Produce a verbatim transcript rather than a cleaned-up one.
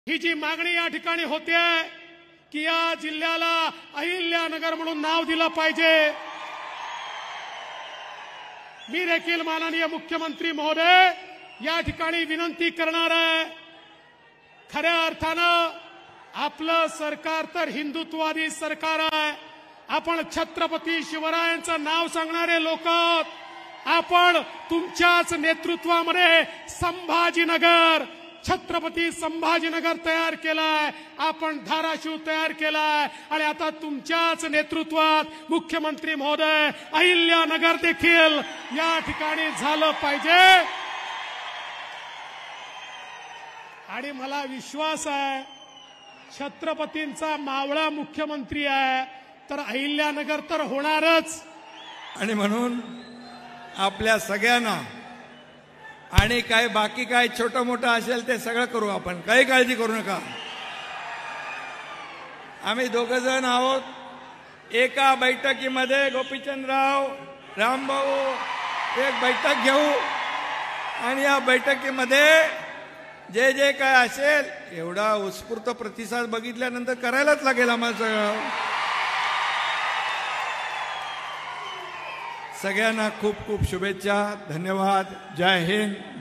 ही जी मागणी या ठिकाणी होते की या जिल्ह्याला अहिल्यानगर म्हणून नाव दिलं पाहिजे, मी देखील माननीय मुख्यमंत्री महोदय या ठिकाणी विनंती करणार आहे। खऱ्या अर्थानं आपलं सरकार तर हिंदुत्ववादी सरकार आहे। आपण छत्रपती शिवरायांचं नाव सांगणारे लोक, आपण तुमच्याच नेतृत्वामध्ये संभाजीनगर, छत्रपती संभाजीनगर तयार केलाय, आपण धाराशिव तयार केलाय आणि आता तुमच्याच नेतृत्वात मुख्यमंत्री महोदय अहिल्यानगर देखील या ठिकाणी झालं पाहिजे। आणि मला विश्वास आहे छत्रपतींचा मावळा मुख्यमंत्री आहे तर अहिल्यानगर तर होणारच। आणि म्हणून आपल्या सगळ्यांना आणि काय बाकी काय छोटं मोठं असेल ते सगळं करू आपण, काही काळजी करू नका। आम्ही दोघ जण आहोत एका बैठकीमध्ये, गोपीचंदराव, रामभाऊ एक बैठक घेऊ आणि या बैठकीमध्ये जे जे काय असेल एवढा उत्स्फूर्त प्रतिसाद बघितल्यानंतर करायलाच लागेल आम्हाला सगळं। सगळ्यांना खूप खूप शुभेच्छा, धन्यवाद, जय हिंद।